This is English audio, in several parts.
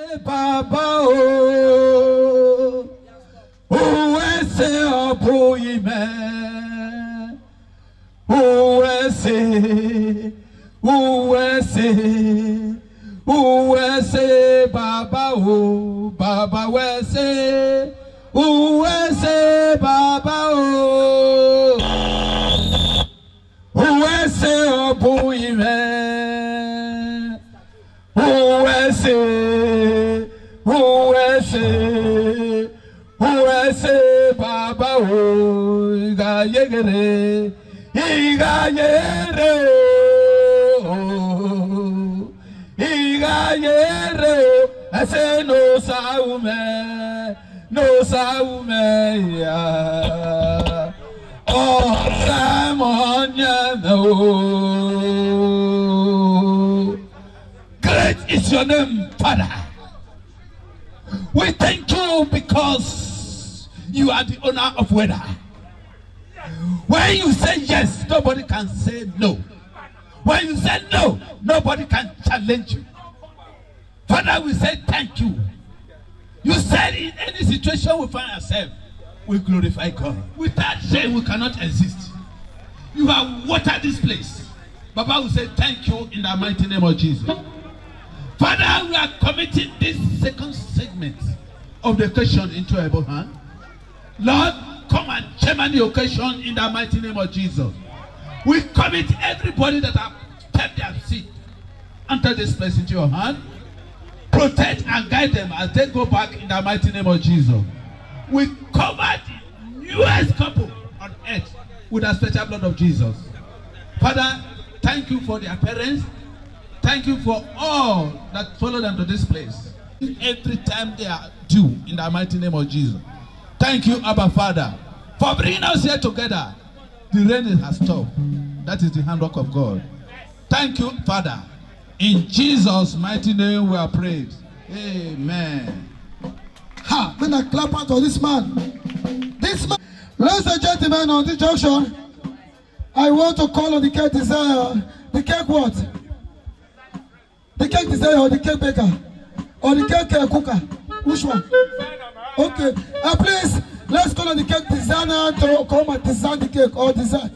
Baba o, uwese obuime, uwese Baba o, Baba wese, uwese Baba o, uwese obuime, uwese Baba o, igayere ase no saume ya oh Samonya no. Great is your name, Father. We thank you because you are the owner of weather. When you say yes, nobody can say no. When you say no, nobody can challenge you. Father, we say thank you. You said in any situation we find ourselves, we glorify God. Without shame, we cannot exist. You have watered this place. Baba will say thank you in the mighty name of Jesus. Father, we are committing this second segment of the occasion into your able hand. Lord, come and chairman the occasion in the mighty name of Jesus. We commit everybody that have kept their seat under this place into your hand. Protect and guide them as they go back in the mighty name of Jesus. We cover the newest couple on earth with the special blood of Jesus. Father, thank you for their parents. Thank you for all that follow them to this place. Every time they are due in the mighty name of Jesus. Thank you, Abba Father, for bringing us here together. The rain has stopped. That is the handwork of God. Thank you, Father. In Jesus' mighty name we are prayed. Amen. Ha! When I clap out for this man. This man. Ladies and gentlemen, on this junction, I want to call on the cake desire. The cake what? The cake desire or the cake baker? Or the cake cooker? Which one? Okay. Please, let's call on the cake designer to come and design the cake or design.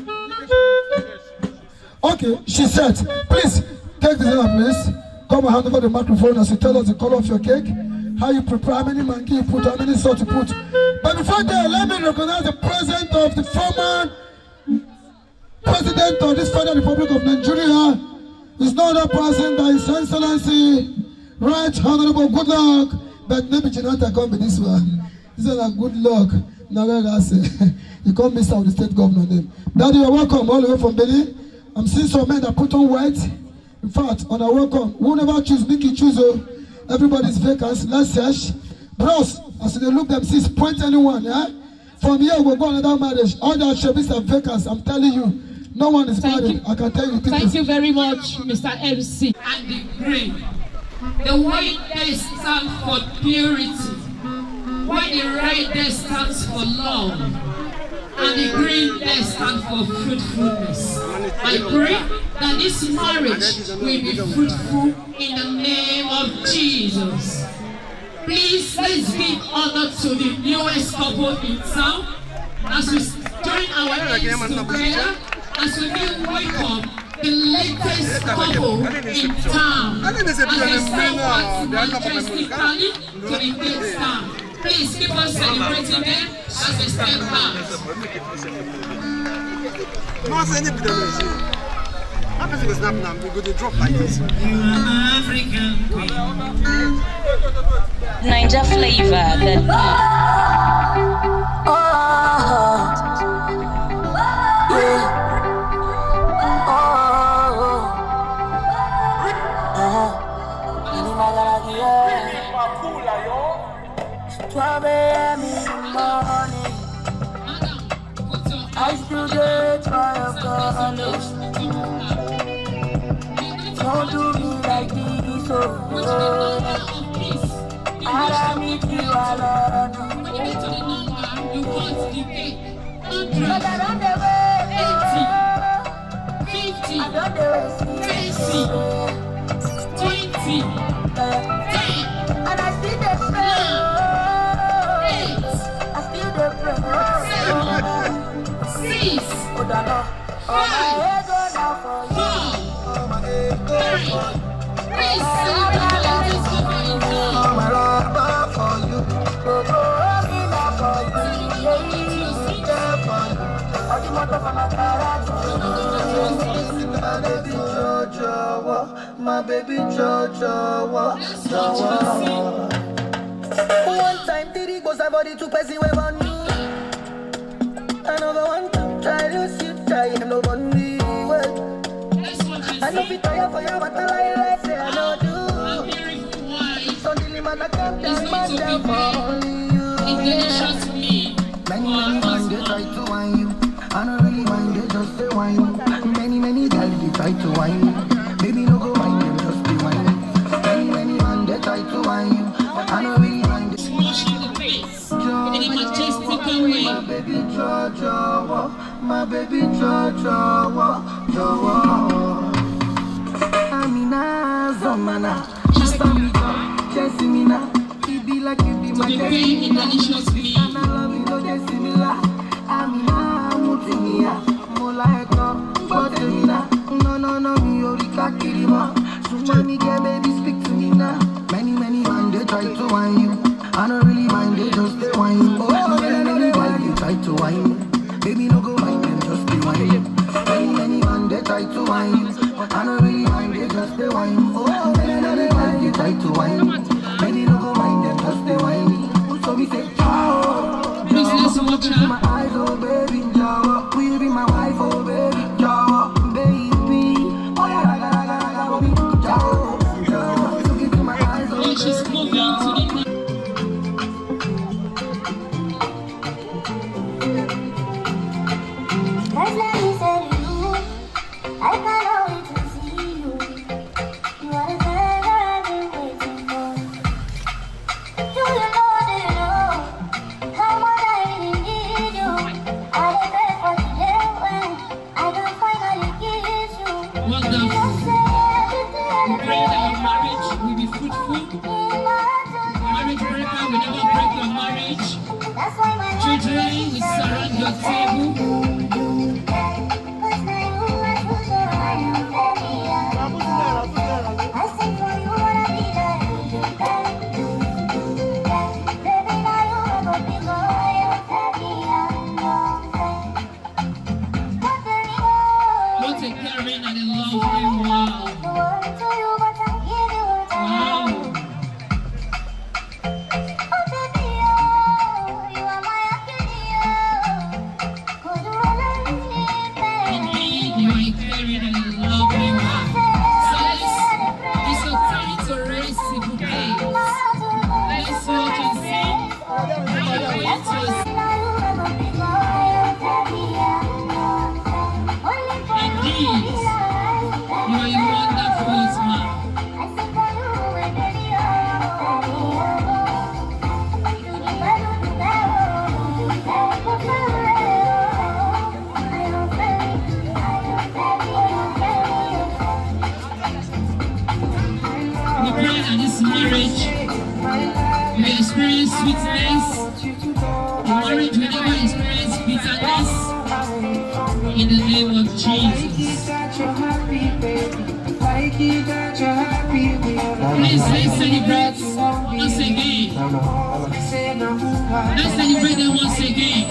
Okay, she said, please, cake designer, please, come and hand over the microphone as you tell us the color of your cake, how you prepare, how many manki you put, how many salt you put. But before that, let me recognize the presence of the former president of this Federal Republic of Nigeria. It's not a person that His Excellency, Right Honorable Goodluck, but maybe Janata can't be this one. This is a good luck. You can't miss out the state governor name. Daddy, you're welcome all the way from Benin. I'm seeing some men that put on white. In fact, on our welcome, who never choose, Mickey choose. Everybody's vacant. Let's search. Bros, as they look them, see, point anyone. Yeah? From here, we'll go another marriage. All the Shebis are vacant. I'm telling you, no one is married. I can tell you. Thank you very much, Mr. MC. And the green. The white there stands for purity. While the red there stands for love. And the green there stands for fruitfulness. I pray that this marriage will be fruitful in the name of Jesus. Please, let's give honor to the newest couple in town as we join our hands together as we welcome the latest couple in town as they step out majestically to the big town. Please keep on celebrating them as they step out. Ninja flavor that I still get my colors. Don't do me like this, oh. I need you alone. But I don't ever 80, 50, I don't ever 20, 10, my baby Jojo. One time did it goes about it to pass away on you. Another one to try to sit tight no money. I know it tired for you, but I like say I know do. So the man I can't tell man down for only you. Many man they try to whine you. I don't really mind they just say whine. Many guys they try to whine you. Baby no go whine them just be whine. Many man they try to whine you. I don't really mind they Smash in the face in a majestic way. my baby Jojo, my baby Jojo. Amina Zomana, she's family, chasing me now. It be like you be my pain in delicious meal. and I love you, no they similar. Amina Mutinia, Molaeto, Botemina. No, me Orika Kirima. So mommy get baby speak to me now. Many man they try to whine you. I don't really mind they just they whine you. Oh, many guys they try to whine you. Baby no go mind them just be whine you. Many man they try to whine you. I don't really mind they just they whine you. Oh, many guys they try to whine you. Baby no go mind them just they whine you. So we say ciao. Please listen, watch My eyes, oh baby, Jawa. Will you be my wife, oh baby, Jawa, baby. Oh yeah, raga, baby, Jawa. Look into my eyes, oh she's baby, moving to Jawa. the First let me say to you, I can't wait to see you. You are the thing I've been waiting for. Do you know how much I really need you? I regret for today when I can finally kiss you. wonderful. Just say everything We pray that your marriage will be fruitful. Marriage breaker will never break your marriage. That's why my Children will surround your table. What a caring and a lovely one. Wow. Indeed, you are a caring and a lovely one. So it's your time to raise the bouquet. Let's watch and see how you're going to. Indeed, you are a wonderful man. We pray that this marriage will experience sweetness. The marriage will never experience bitterness. In the name of Jesus. Please let's celebrate once again. Let's celebrate them once again.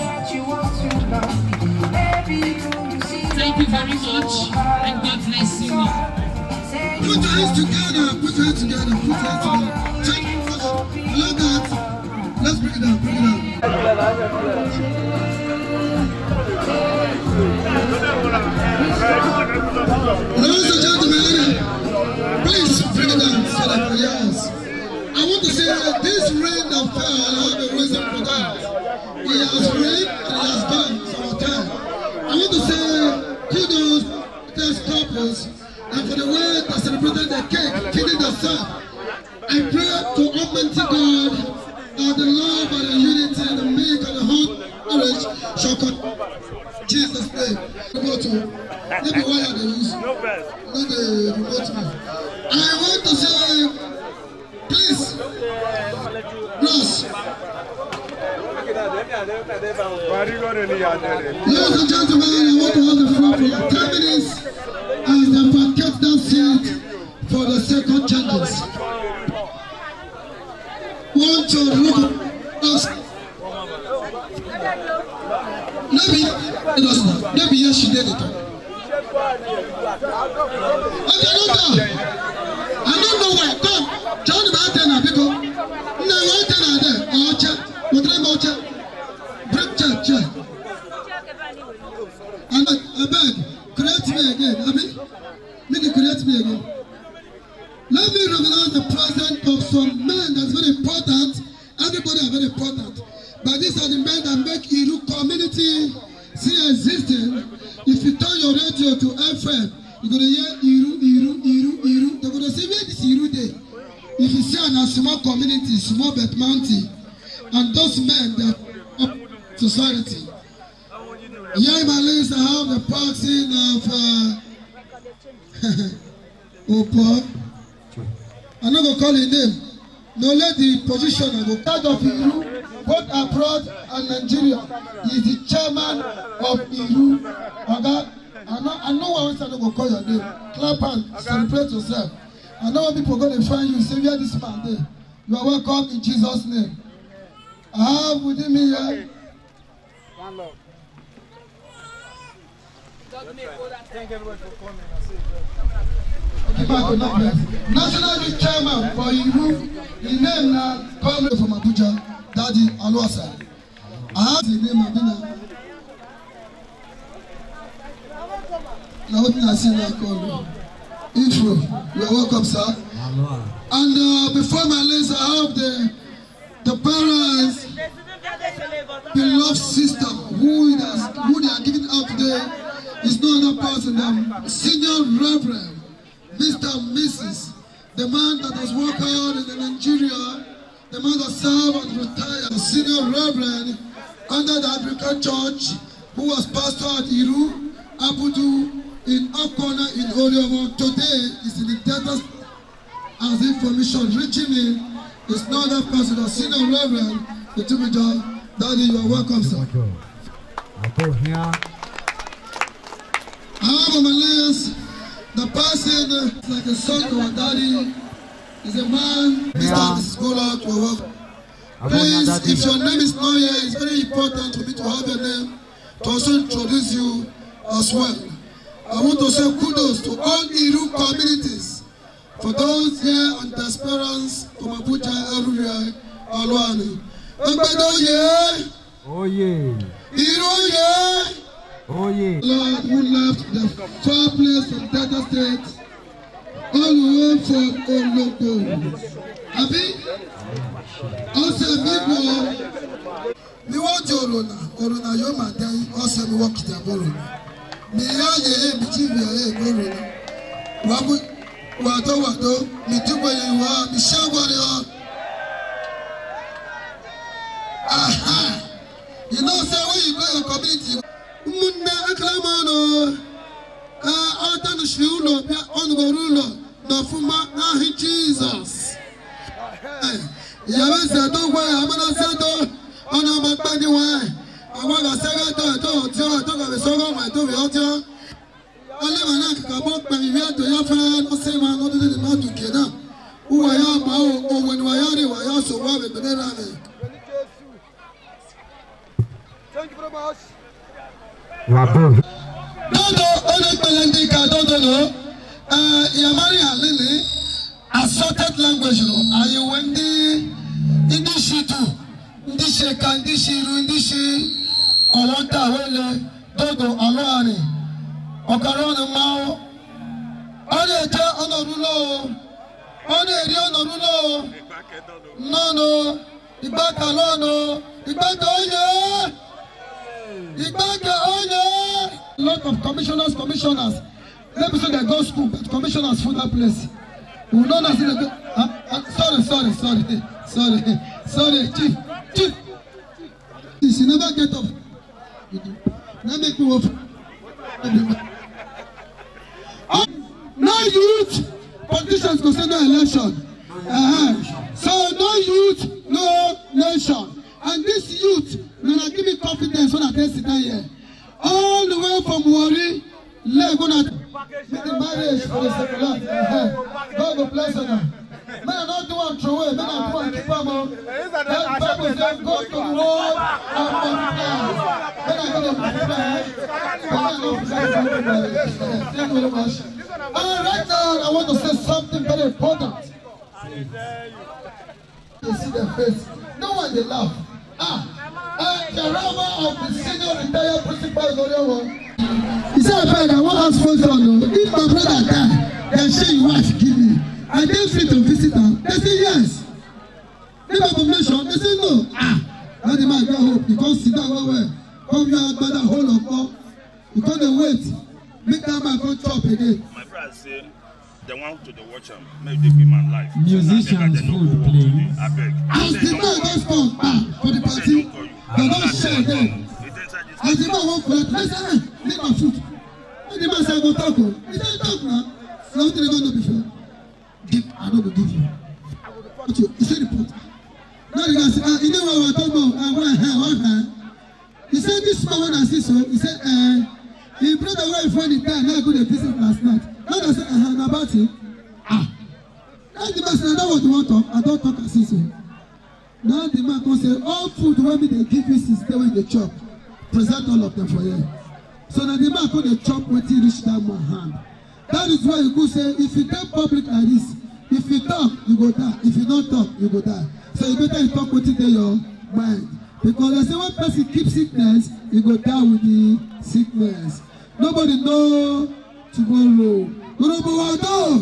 Thank you very much and God bless you all. Put your hands together, put your hands together, put your hands together. Check it first. Allow that. Let's bring it down, bring it down. Ladies and gentlemen, please bring it down so that yes. I want to say that this rain that fell, I have a reason for that. It has rained and it has been some time. I want to say kudos to the couples and for the way they celebrated their cake, killing themselves. I pray to Almighty God that the love and the unity and the milk and the hot marriage shall continue. Jesus' name. Go to maybe why are they use not the remote man. I want to say, please, Ross. Ladies and gentlemen, I want to hold the floor for 10 minutes as they vacate that seat for the second changes. Want to look at us. Maybe yes, she did it. Okay, look down. don't know why. Come, John the Baptist, because no one there. Ocha, what do you Ocha? Break chair. And I beg, correct me again. I mean, make it correct me again. Let me recognize the presence of some men that's very important. Everybody are very important. But these are the men that make Iru community still existing. If you turn your radio to FM, you're going to hear Iru. They're going to say, where is Iru there? If you see a small community, small but mountain, and those men that are society. Here in my list, I have the passing of Opa. I'm not going to call his name. No, let the position of the Head of Iru, both abroad and Nigeria. He is the chairman of Iru. Okay? I know one time I'm going to call your name. Clap and celebrate yourself. I know when people are going to find you, say, where this man there? You are welcome in Jesus' name. I have within me here. Thank everybody for coming. National Youth Chairman for Iru, the name now coming from Abuja, Daddy Aluasa. I have the name Abina. Now what I see now call Ifro. You are welcome, sir. And before my list, I have the parents, beloved sister who they are giving out today is no other person than Senior Reverend Mr. and Mrs. The man that has worked out in Nigeria, the man that served and retired, the Senior Reverend under the African Church, who was pastor at Iru, Abudu, in Okona, in Oriomo. Today is in the debtors as information reaching me. It's not that person, the Senior Reverend, the Timothy. Daddy, you are welcome, sir. I have on my list the person like a son to our daddy is a man, Mr. and Mrs. Gola, to our welcome. Please, if your name is not here, it's very important for me to have your name to also introduce you as well. I want to say kudos to all Iru communities. For those here on the Esperance, from Abuja, Aruria, Alwani. Oh yeah. Iru, yeah. Oh yeah. Lord, who left the far place from Delta State, all the way from Ologo. Abi, also people, we want Orona Yoma Day, also we walk the Orona. Me aye, me chibi aye, Orona. Wado, me tuba yewa, me shagwari. Aha! You know, say when you go your community. Munna aklamano atan shulo on gorulo na fuma ahi Jesus ya wese do wa amana sedo ona magbani wa awon asega to ga so go ma to bi ojo ale mana ka bo pe mi ato ya fa no se ma no de ma tu keda uwa ya ma o wen wa ya re wa ya so wa be be na me. Thank you very much. Dodo Onekpelendika Dodo Yamari Alili assorted language no ayi wendi Indishi tu Indishi ka Indishi ru Indishi Olonta wele Dodo Aloani Okaroni Mao Oni eje onorulo Oni eri onorulo No Igbaka lono Igbaka oye A lot of commissioners. Let me say they go school, but commissioners for that place. We know that they go. Sorry, chief. You never get up. Let me go off. No youth politicians go say no election. So no youth, no nation. And this youth, gonna give me confidence when I can sit down here. All the way from Warri, let go not make the marriage for the secular. God will bless her. Men are not doing throw away, men are doing keep them up. That Bible says go to the world and multiply. Thank you very much. All right now. God, I want to say something very important. You see their face. No one they laugh. The rabbi of the senior retired principal Gorewa. He said, I want to ask for son. If my brother die, then say you wife give me. I then free to visit them. They say yes. They have permission. They say no. Now the man got hope. He can't sit down well. Come here, brother, hold up. You can't wait. Make that man go chop again. My brother say they want to watch him. Make the woman life. Musicians food playing. I beg. As the man just come for the party, they don't share them. As the man won't collect, they say, leave my food. And the man say, go talk. He said, talk now. So what did you know before? Give, I don't go give you. He said, report. Now the guy said, you know what we're talking about? One hand. He said, this man when I see so, he said, he brought away for the time, now I go to visit last night. Now I said, about it. Now the man said, I don't want to talk. I don't talk as he said. Now the man can say, all food when they give you since they when they chop, present all of them for you. So now the man can chop when he reach that one hand. That is why you could say, if you take public like this, if you talk, you go die. If you don't talk, you go die. So you better talk with it in your mind. Because they say when person keeps sickness, you go down with the sickness. Nobody know tomorrow. Urobowado,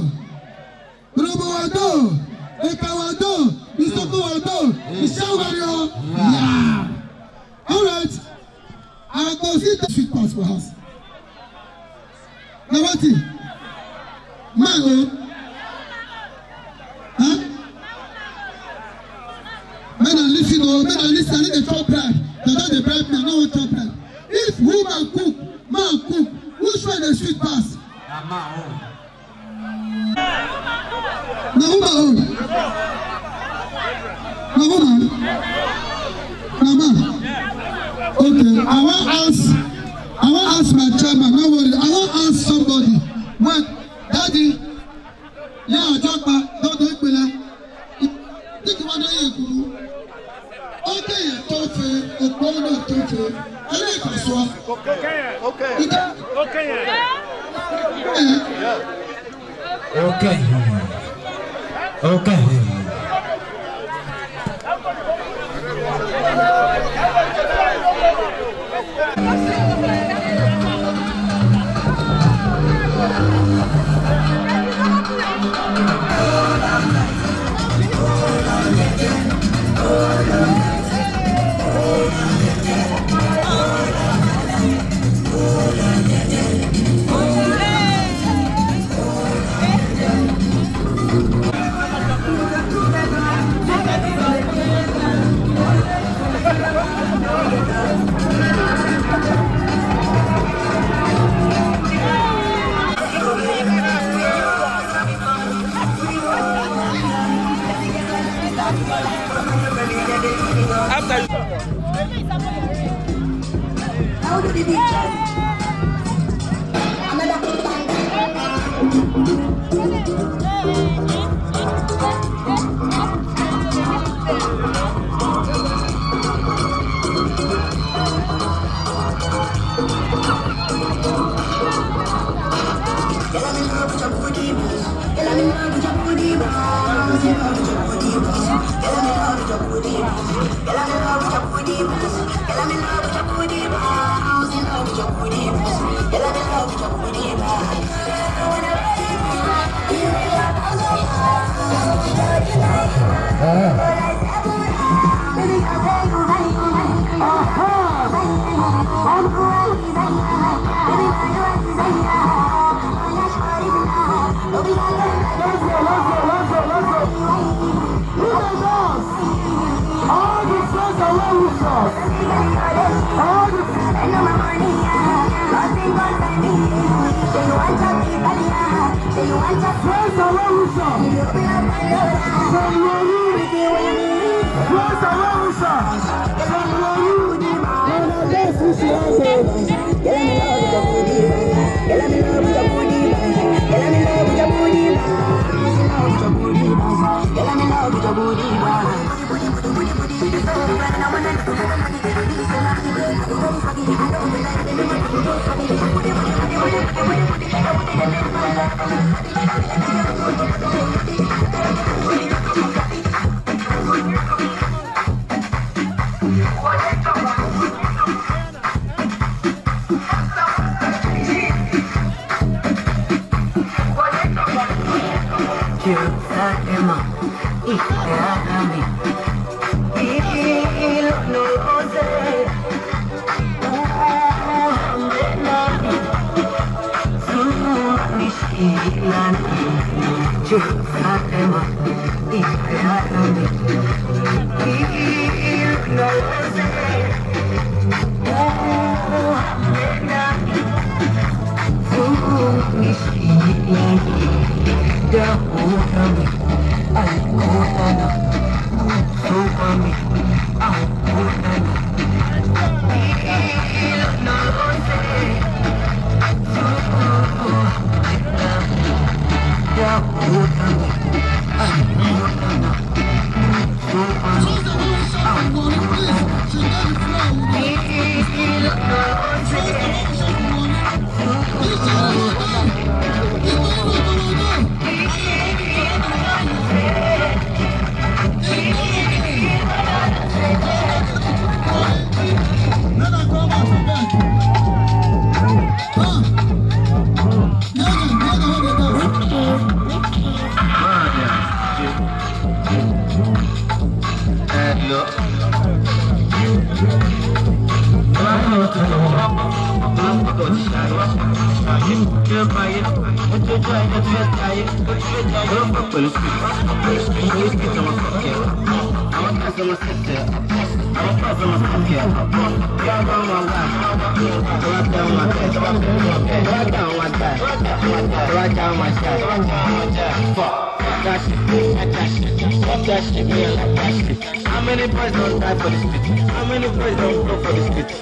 Ekawado, Isokowado, Ishawario. Yeah. All right. I go see the sweet pass for us. Now what? Mango. Huh? Men are listening, they talk bread. They don't bribe me, I don't want to talk bread. If woman cook, man cook, which one the sweet pass? Now woman own. Now woman. Mama. Okay, I want to ask my chairman, no worry, I want to ask somebody. When, Daddy, yeah, don't do it, think you want to hear you. Okay, tofe, okbono tofe. Ele kaswa. Okay. Okay. I How many boys don't die for the street? How many boys don't go for the street?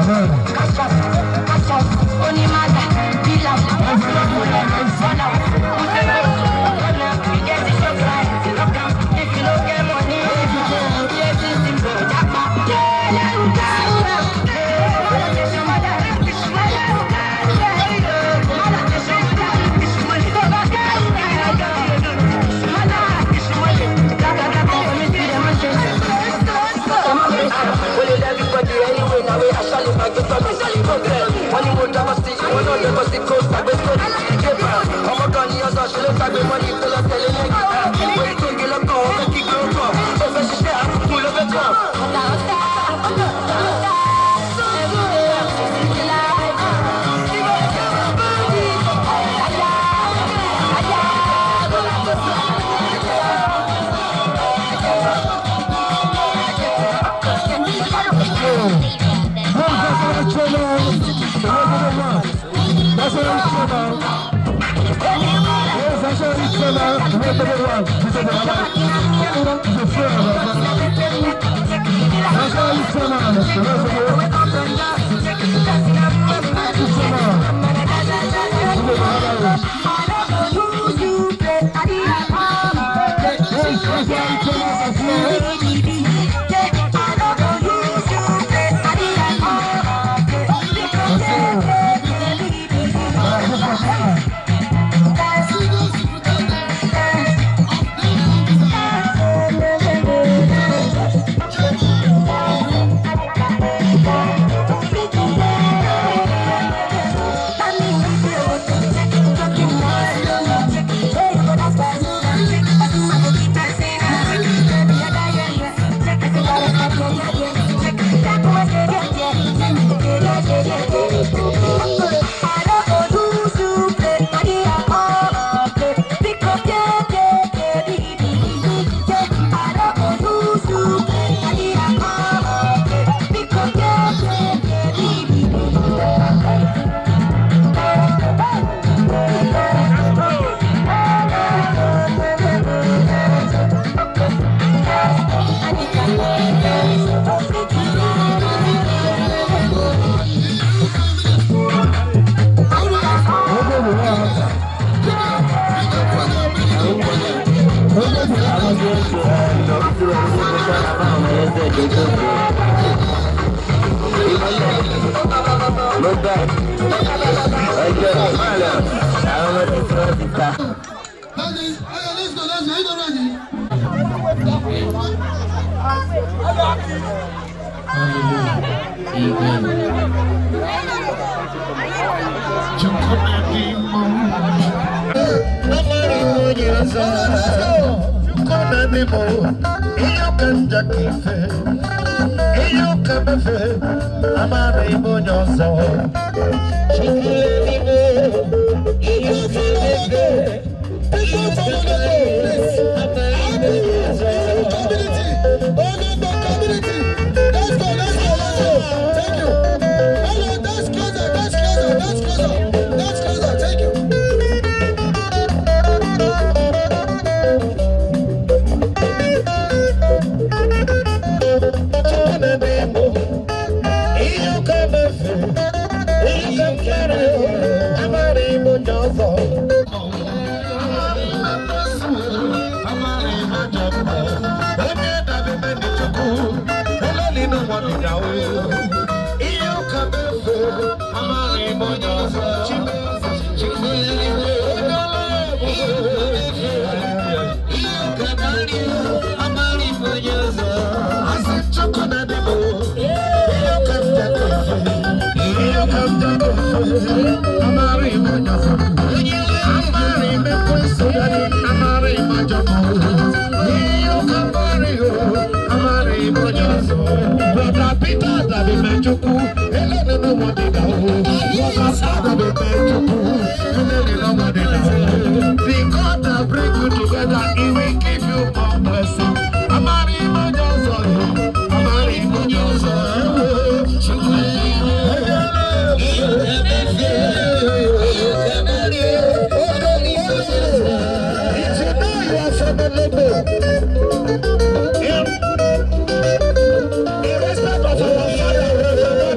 Irrespective of our father,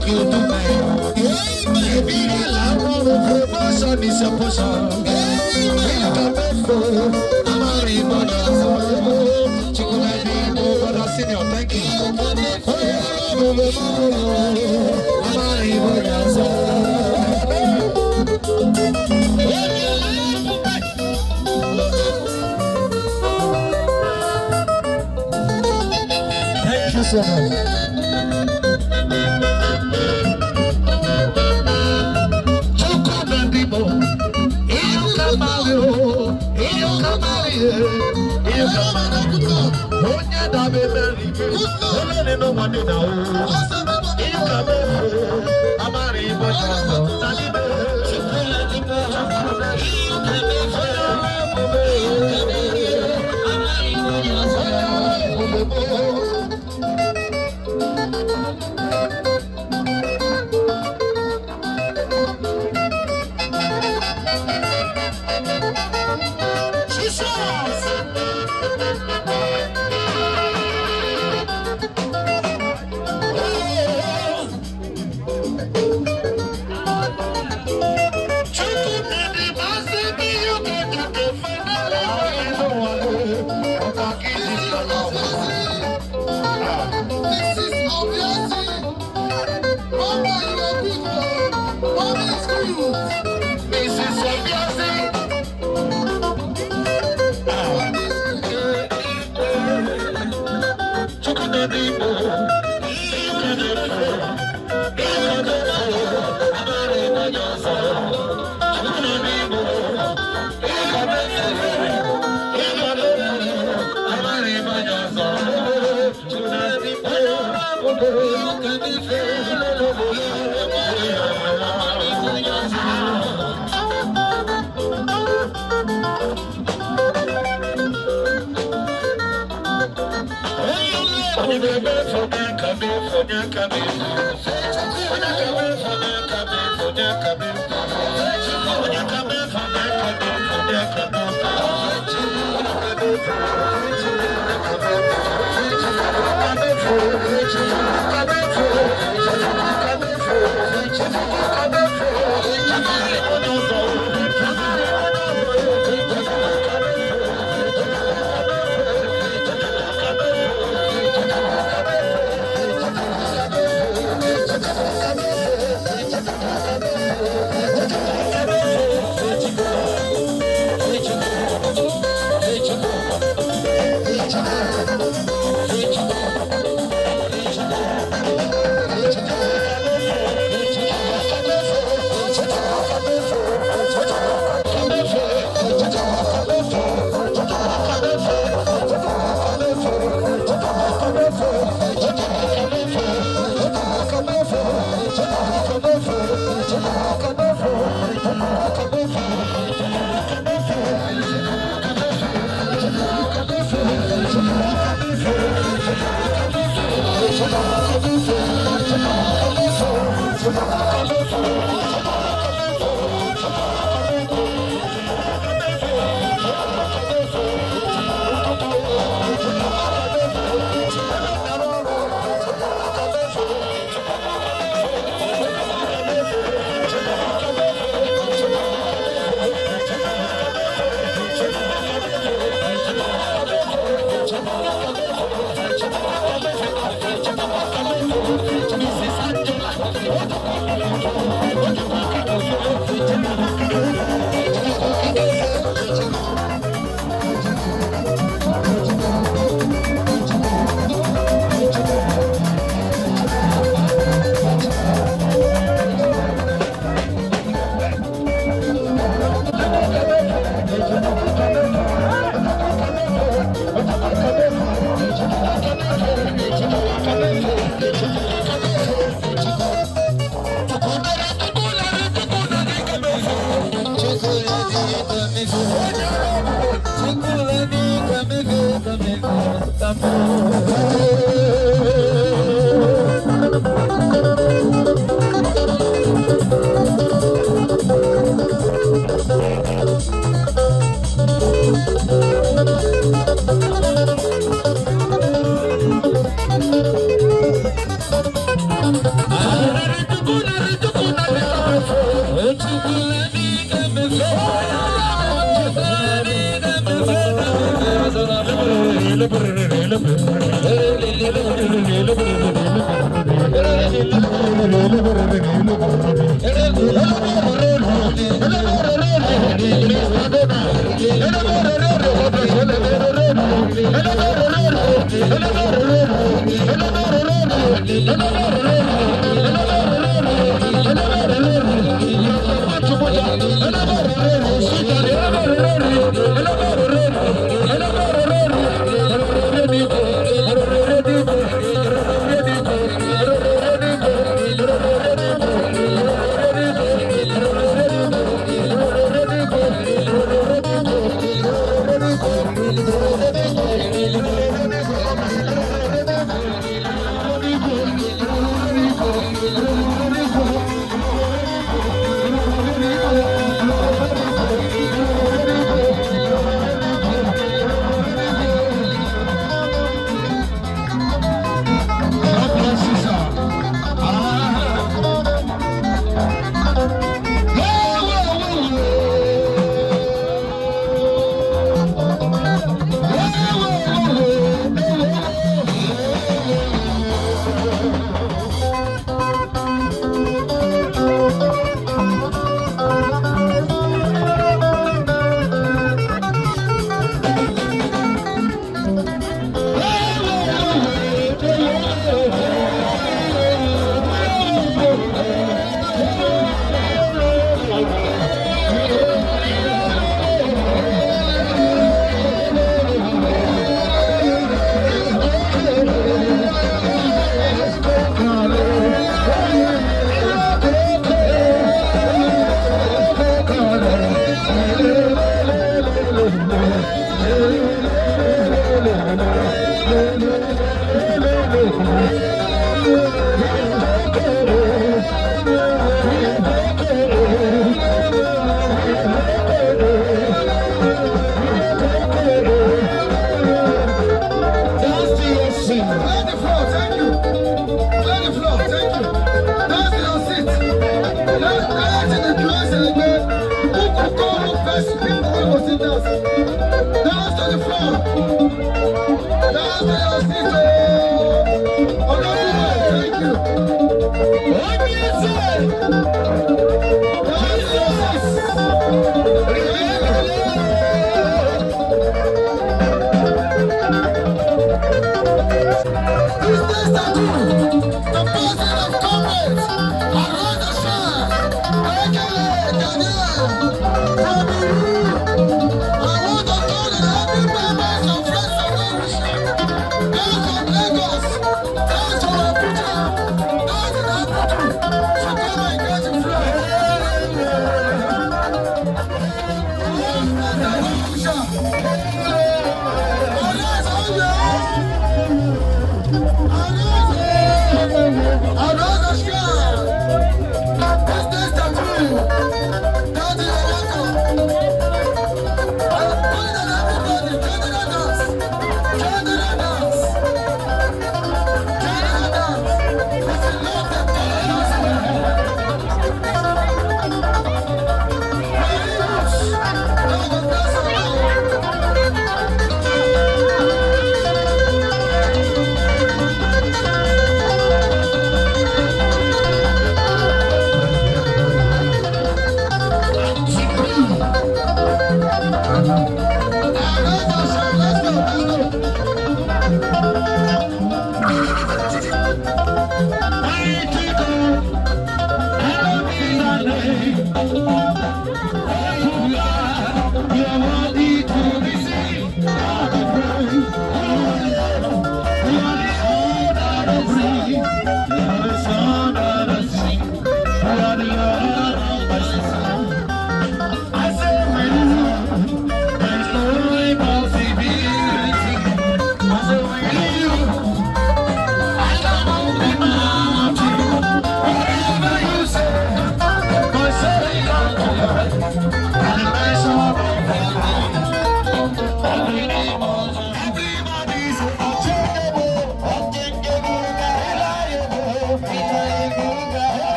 you so much.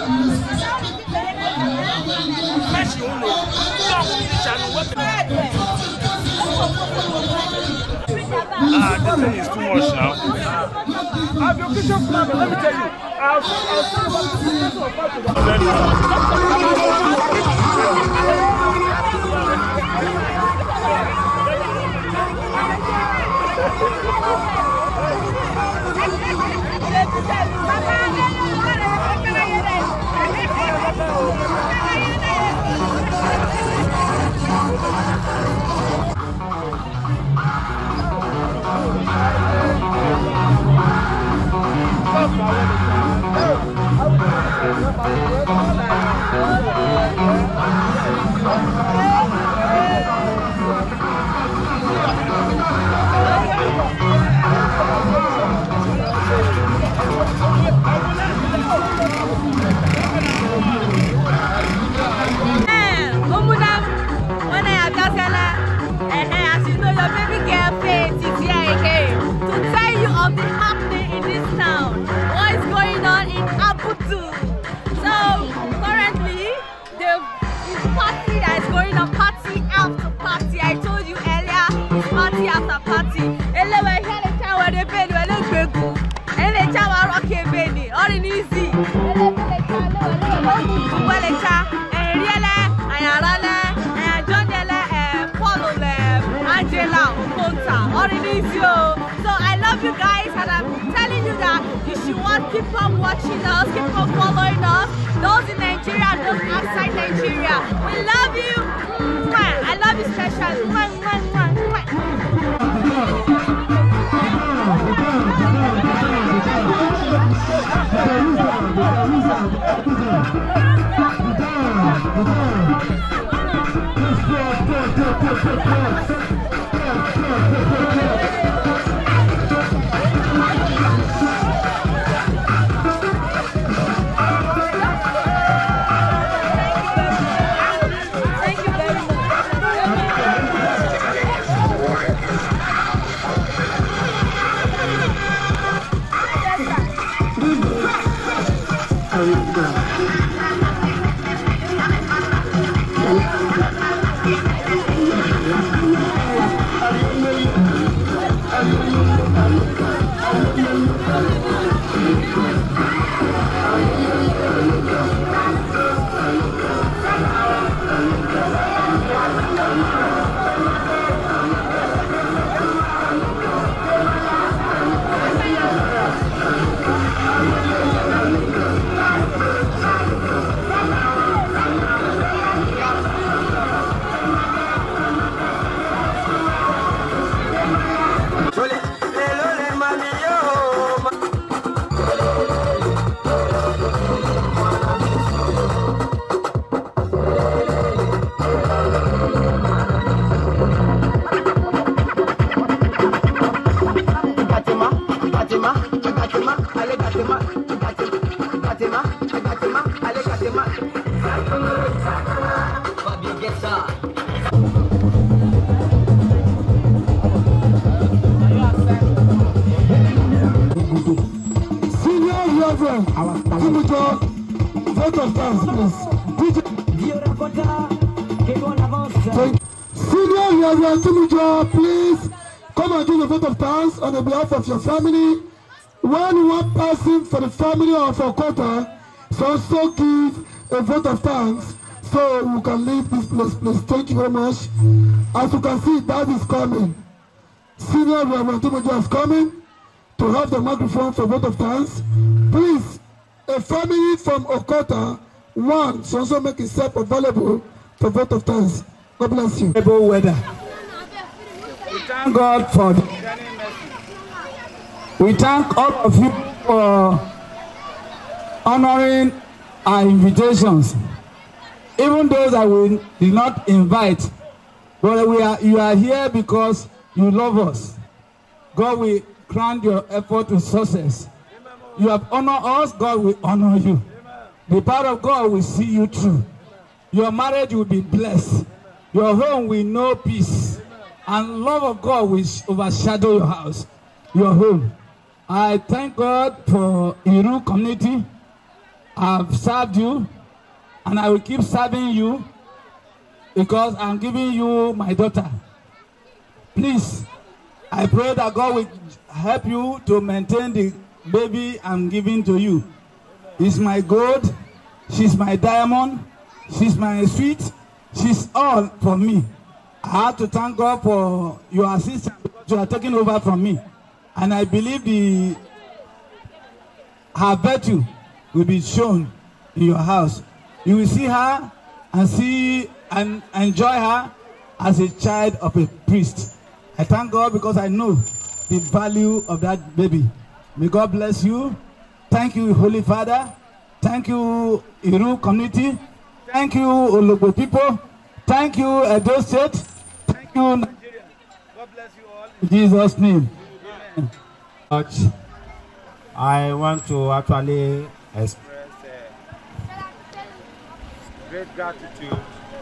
This thing is too much now. I've your kitchen plan, let me tell you. I'll So I love you guys, and I'm telling you that if you want, keep on watching us, keep on following us. Those in Nigeria, those outside Nigeria, we love you. I love you special. Vote of thanks, please. Senior Reverend Tumujo, please come and give a vote of thanks on the behalf of your family. One person for the family of Okota, so also give a vote of thanks so we can leave this place, please. Thank you very much. As you can see, that is coming. Senior Reverend Tumujo is coming to have the microphone for vote of thanks. Please, a family from Okota, one, so also make itself available for vote of thanks. God bless you. Weather. We thank God for we thank all of you for honoring our invitations. Even those that we did not invite, but you are here because you love us. God will grant your effort with success. You have honored us, God will honor you. The power of God will see you through. Your marriage will be blessed. Your home will know peace. And love of God will overshadow your house, your home. I thank God for Iru community. I've served you, and I will keep serving you because I'm giving you my daughter. Please, I pray that God will help you to maintain the baby I'm giving to you. It's my gold, she's my diamond, she's my sweet, she's all for me. I have to thank God for your assistance because you are taking over from me. And I believe her virtue will be shown in your house. You will see her and enjoy her as a child of a priest. I thank God because I know the value of that baby. May God bless you. Thank you, Holy Father. Thank you, Iru community. Thank you, Ologbo people. Thank you, Edo State. Thank you, Nigeria. God bless you all. In Jesus' name. Amen. I want to actually express great gratitude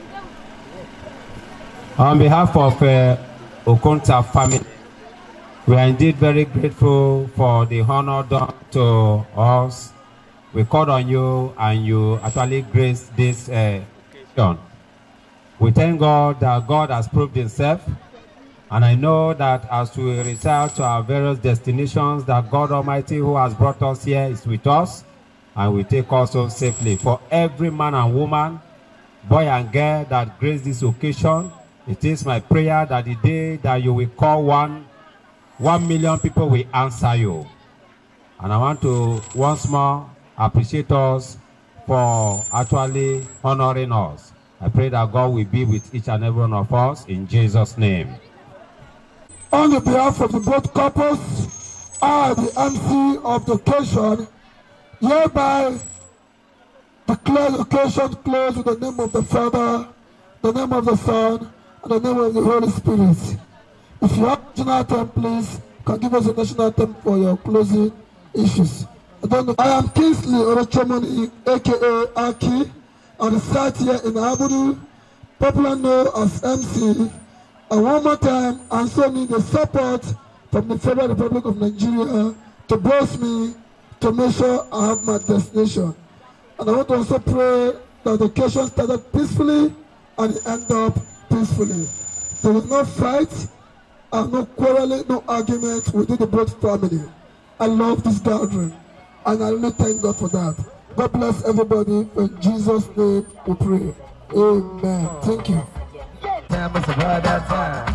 on behalf of Okonta family. We are indeed very grateful for the honor done to us. We called on you and you actually graced this occasion. We thank God that God has proved himself. And I know that as we return to our various destinations, that God Almighty who has brought us here is with us and will take us home safely. For every man and woman, boy and girl that graced this occasion, it is my prayer that the day that you will call 1 million people will answer you. And I want to once more appreciate us for actually honoring us. I pray that God will be with each and every one of us in Jesus' name. On the behalf of the both couples, I, the MC of the occasion, hereby declare the occasion closed with the name of the Father, the name of the Son, and the name of the Holy Spirit. If you have a national anthem, please, can give us a national anthem for your closing issues. I am Kingsley Orochomoni, aka Aki. I reside here in Abudu, popularly known as MC. And one more time, I also need the support from the Federal Republic of Nigeria to bless me to make sure I have my destination. And I want to also pray that the occasion started peacefully and it end up peacefully. There was no fight and no quarreling, no argument within the both family. I love this gathering and I really thank God for that. God bless everybody. In Jesus' name we pray. Amen. Thank you. Time is about that time.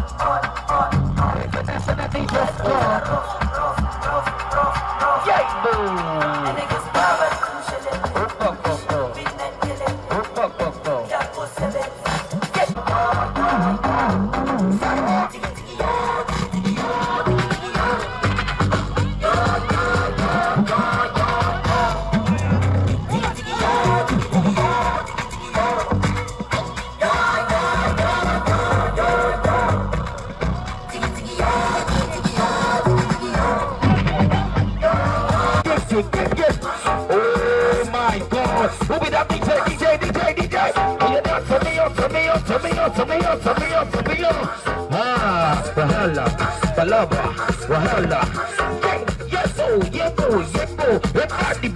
Oh my God! Who be that DJ? Ah, Wahala, yes, oh, yebo, everybody,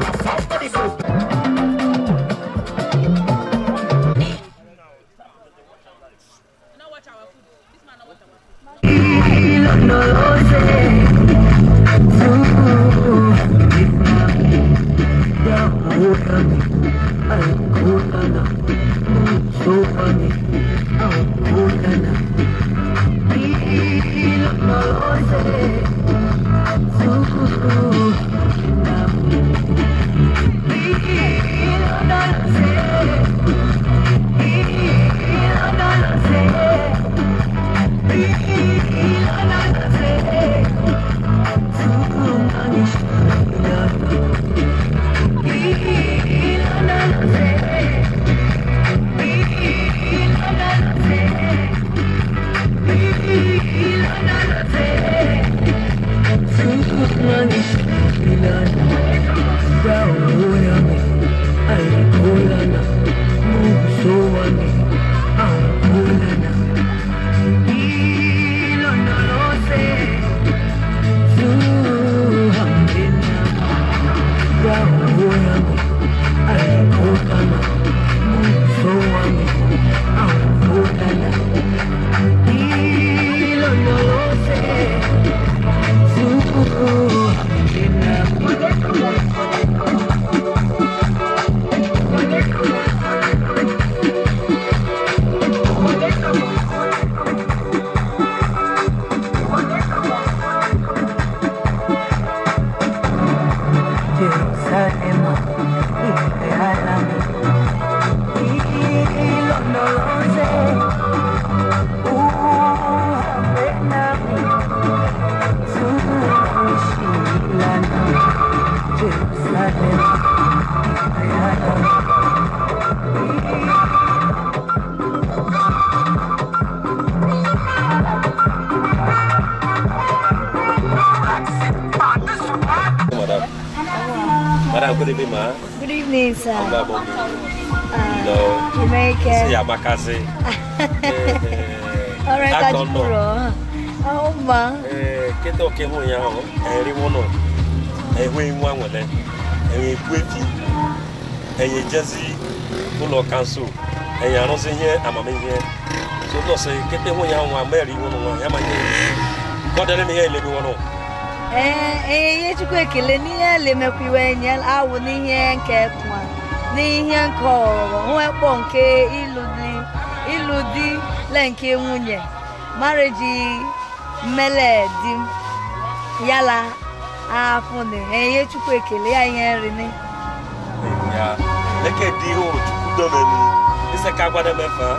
Nisa. No. Jamaica. See Abakazi. Alright, Kajuro. Oh ma. Keto kemo ya ho. Eri wono. Ehwe nwa nwele. Ewe kwefi. Eye jezi ulo council. Eye aronse here amame here. So no say kete ho ya nwa meri wono ya manye. Kodere ni ele bi wono. Ye chukwu ekele n'ihe lemekwiwe nye awụ n'ihe nke kwa n'ihe nke ọrọ nwekpọ nke ịlụ di le nke nwunye marriage mele di yala afụ ne ye chukwu ekele ya ihe nri ni ya leke di ho chukwu domeni ise ka gbada mefa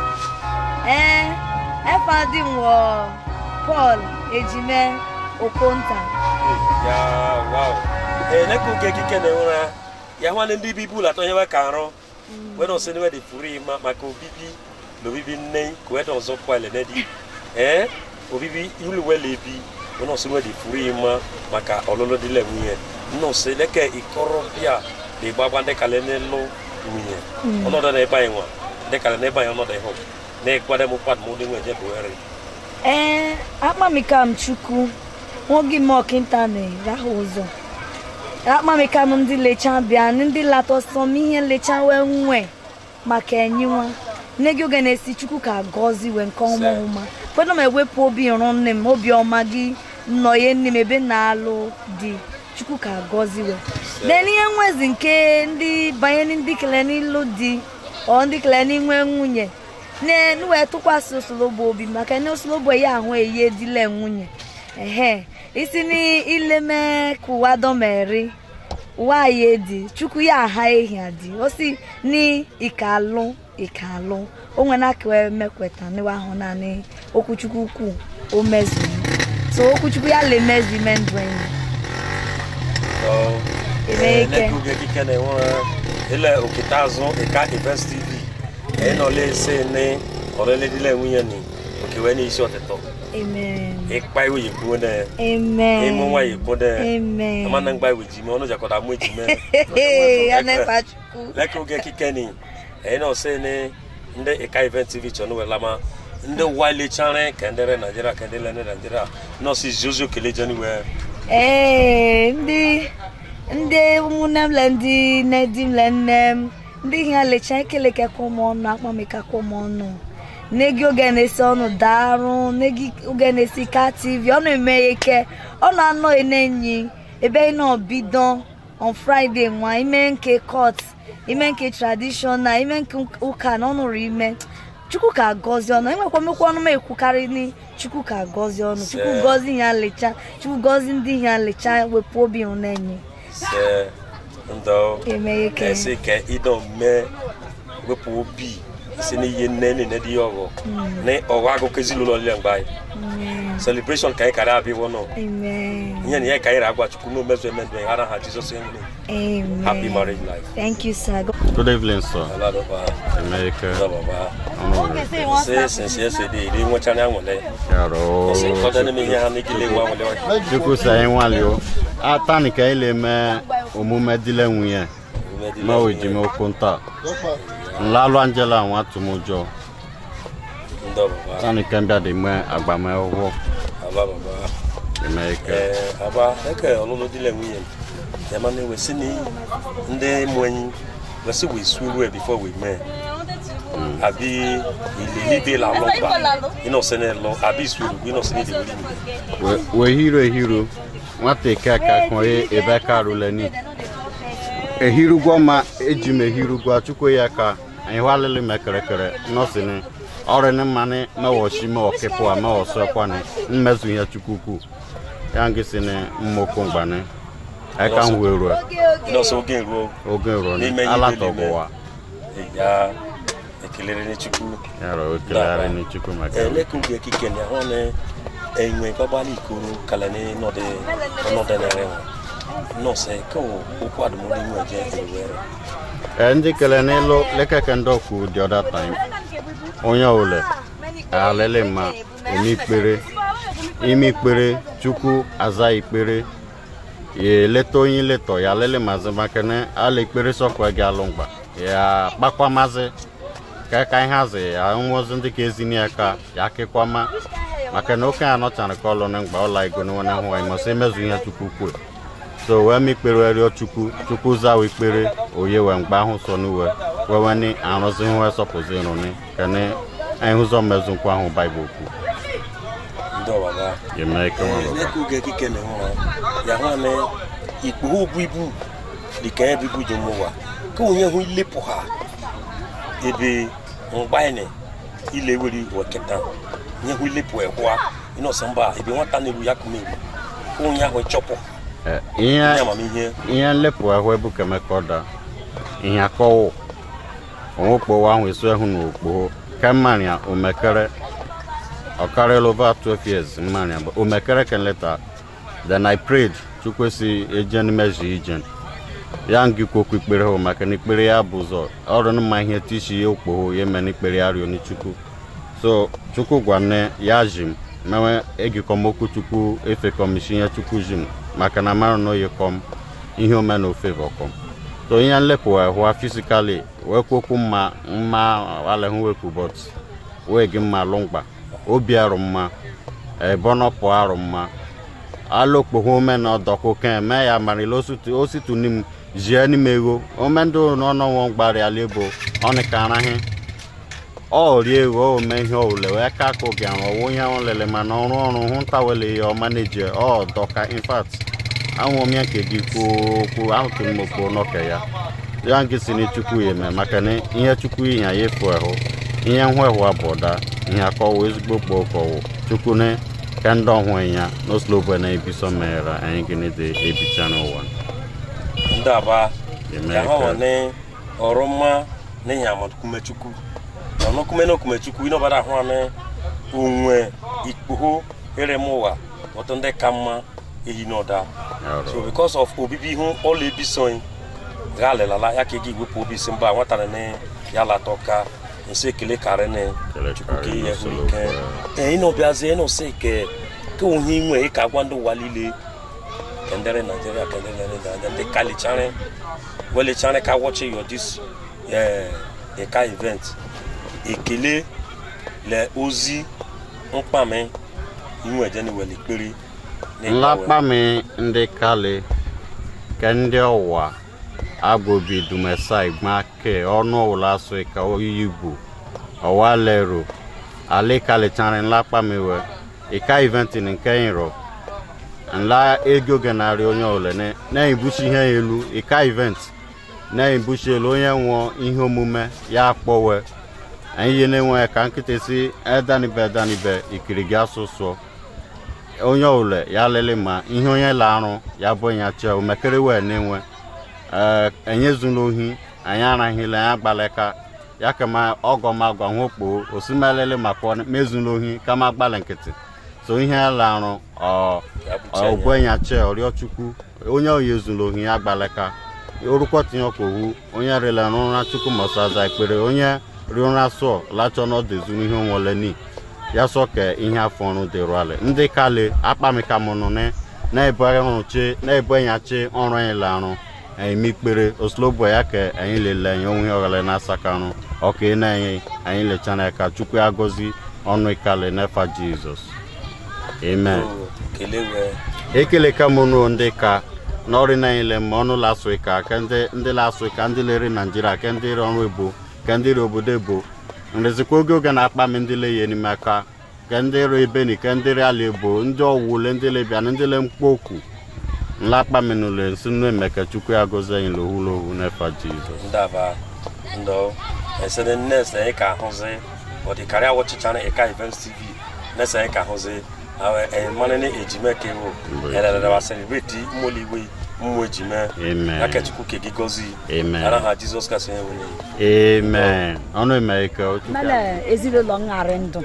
efa di nwo Paul Ejime Okonta. Ya wow. Neko keke ne una. Ya wane ndi bibu la to yewa karo. We don se ne de furi ma ko bibi lo bibi nei ko e don zo kwa le nedi. O bibi yulu we le bi. We don se ne de furi ma ka ololo di le muye. No se le ke ikoro bia de baba de kale ne lo muye. Ono da ne ba enwa. De kale ne ba ono de ho. Ne kwa de mo pat mo de nwe je bo ere. Akpa mikam chuku. Wogi mokinta ne rahozo. Akma kam ndi lecha bia ndi lato somi ihe lecha we nwe maka enyiwa. Negi oge na-esi chukwu ka gozi we nke ọma ọma. Fodo me wepu obi ron nne m obi ọma gị nọ ye nne m ebe na-alụ di chukwu ka gozi we. Then ihe nwezi nke ndị banye ndị kele n'ilu di o ndị kele n'inwe nwunye. Ne nuwe tụkwasị osolobo obi maka na osolobo ya ahụ eye dile nwunye. Isi ni ileme kuwa domeri wa yedi chukwu ya ha ehia di osi ni ikalu onwe na kwe mekweta ni wa ho na ni okuchukwu ku o mezu so okuchukwu ya le mezu mendwen le ku ge kikene won ele okitazo eka Events TV no le se ni orele dile nwunye ni okewe ni isi oteto. Amen. Ekpai we yipo na. Amen. Emo wa yipo na. Amen. Amana ngbai we jime ono jakoda mu jime. Ane pachuku. Like oge kikeni. No say ne nde Eka Events TV chono we lama. Nde wile channel kendere Nigeria kendele ne Nigeria. No si Jojo kele jani we. Ndi umunam lendi nedim lenem. Ndi hia lecha kele ke komo no akpa meka komo no. Negi ogenesi onu daru negi ogenesi ka TV onu emeyeke onu ano enenyi ebe ina bidon on Friday nwa ime nke court ime nke traditional ime nke uka na onu rime chukwu ka gozi onu enwekwa mekwa onu mekwukari ni chukwu ka gozi onu chukwu gozi ya lecha chukwu gozi ndi ya lecha wepu obi onenyi se ndo emeyeke ese ke idon me wepu obi sini yenene ne di ogo ne owago kezilo lo le ngbai celebration kai kara bi wono amen yen ye kai ra gwa chuku no measurement we ara ha Jesus name amen happy marriage life. Thank you sir. Good evening sir. Hello baba America baba se de mo chana ngole yaro se ko dane mi ya ni kile wa wole juku sa en wale o atani kai le me omume dile nwuye ma Ejime Okonta Nlalo Angela wa tumujo ndo baba tani kembia de me agbama owo baba baba America aba eke ololo dile nwuye ya mane we sini nde mwen we si we suru before we met abi il libe la lomba ino sene lo abi suru ino sene de we hero nwate kaka kon ebe karu leni ehiru goma Ejime ehiru gwa chukwu ya ka anyị walele mekerekere nosini ore ne mane na woshi me okepo ama oso kwani mmezu ya chukwuku ya ngisini mmoko ngbane aka nweru ino so oge ro ni ala togowa ya ekilere ni chukwu yaro ekilere ni chukwu maka lekun ge kikeni ahone enwe babali ikuru kalani no de nere no se ko okwa de mo ni nwe je everywhere ndi kelene lo leka kendo ku the other time onya ole alele ma imi kpere chukwu aza ikpere ye leto yin leto ya lele maze makene ale kpere sokwa ga longba ya bakwa maze ka ka haze ya nwozo ndi ka ezini aka ya kekwama makene oke anọchara ka ọlụ na ngba ọla igo na nwana hụ imo se mezu ihe chukwu kwe so we mi kpere eri chukwu zawe kpere oye we ngba ahụ so nuwe we wani arụzi hụ esọpụzi rụni kene anyị hụzọ mezu nkwa ahụ Bible kwu ndo baba ye make one ne ku ge kike ne ho ya ho ne ipo buibu dike bibu jomowa ko onye hu lepo ha ebe ngba ne ile weri waketa nye hu lepo ehwa ino samba ebe nwata ne ru yakumeru ko onye ahụ chopo ihe lepo ehwa ebu kemekoda ihe akọwụ onwokpo ahụ eso ehu na okpo kemaria omekere Okarel over 12 years, man. Umekere can later. Then I prayed. Chukwesi agent measure agent. Young Giko quick burial mechanic beria buzo. I don't mind here tishi yopo, ye many periario ni chuku. So Chuku Guane Yajim, Mawe Egikomoku Chuku, if a commission Chukujim, Makanamaro no you come, in human no favor come. So in Lepo, who are physically, Wekokuma, Ma, Alahueku, but Wegima Longba. Obiaruma bonopo aruma alokpo home na odoko kan me ya marilo sutu ositu nim jiani mego omendo no no won gbare alebo onikara he o ri ego o me he o le we ka ko gan o wo yan o lele ma no run hun tawele yo manager o doka in fact awon mi ke di ko auto mo ko no ke ya yangi sini chukwu ye me makane ihe chukwu yan ye fo ho ihe hwe ho aboda ihe akọwụ ezigbo kpọkọwụ chukwu ne ka ndị ọhụụ ya n'oslobo na ebiso mere anyị gịnị dị ebicha n'ụwa ndị aba ya hụ ne ọrụma n'ihi amadukume chukwu ọnụkume n'okume chukwu ịnọbara ahụ ane onwe ikpoho eremụwa ọtụ ndị ka mma ehi n'ọda so because of obibi ihu ọla ebiso ga alelala ya ka ị ga-ewepụ obi isi mba nwatara ne ya latọka nse kele karene chukwuke ye hulike ino biaze ino se ke onye nwe ka gwando walile kendere Nigeria kendere the kali chane wele chane ka watch your this the ka event ekele le ozi npame inwe je ni wele pere nlapame ndị kali kende owa Agbobi dumesa igmake ọnụ ụlọ asụ ka oyibo ọwalero alekale chanre nlapa mewe ika event nke nro nla ego genari onye ole na ibushi ihe elu ika event na ibushi elu onye nwo ihe omume ya akpọwe anyị na-enwe ka nkịta si edanibe ikirigi asụsụ onye ole ya lele ma ihe onye larụ ya bụ nya che o mekere we na-enwe enyezunohi anyị arahile ya gbaleka ya kama ọgọma gwa nwokpo osimelele maka mezunohi kama gbale nkịtị so ihe larụ ogwenya che ọrịọ chukwu onye oyezunohi ya gbaleka orukwotinye okwowu onye rele n'ụra chukwu mosaza ekpere onye riụra sọ lachọ n'ọdezunu ihe onweleni ya sọ ka ihe afọ ọrụ dịrụ ale ndị kale akpamika mụnụ na-ebe nyachi ọrụ anyị larụ anyị kpere oslobo ya ka anyị lele anyị onwe ọgale na asakanụ ọka na anyị lechana ka chukwu agọzi ọnụ ikale n'efa Jizọs amen ekele ka mụnụ ndị ka n'ọrụ na anyị le ma ọnụ lasụ ka ndị lasụ ka ndị lere Nigeria ka ndị ọrụ ebo ka ndị obodo ebo nrezikwa oge na-akpa m ndị le ya n'ime aka ka ndị ebeni ka ndị ala ebo ndị ọwụle ndị lebịa ndị le mkpoku nlakpa menule nsinu emeka chukwu agọzi anyị lohulohu n'efa Jizọs ndaba ndo esede next anyị ka ahụzi ọ dị karịa wọchịchara Eka Events TV next anyị ka ahụzi mana na ejimeke wo elelele wa celebrate moliwe mmụ ejime aka chukwu ke gị gọzi ara ha Jizọs ka sị enwe amen ọnụ emeka chukwu mala ezinụlọ ngharị ndụ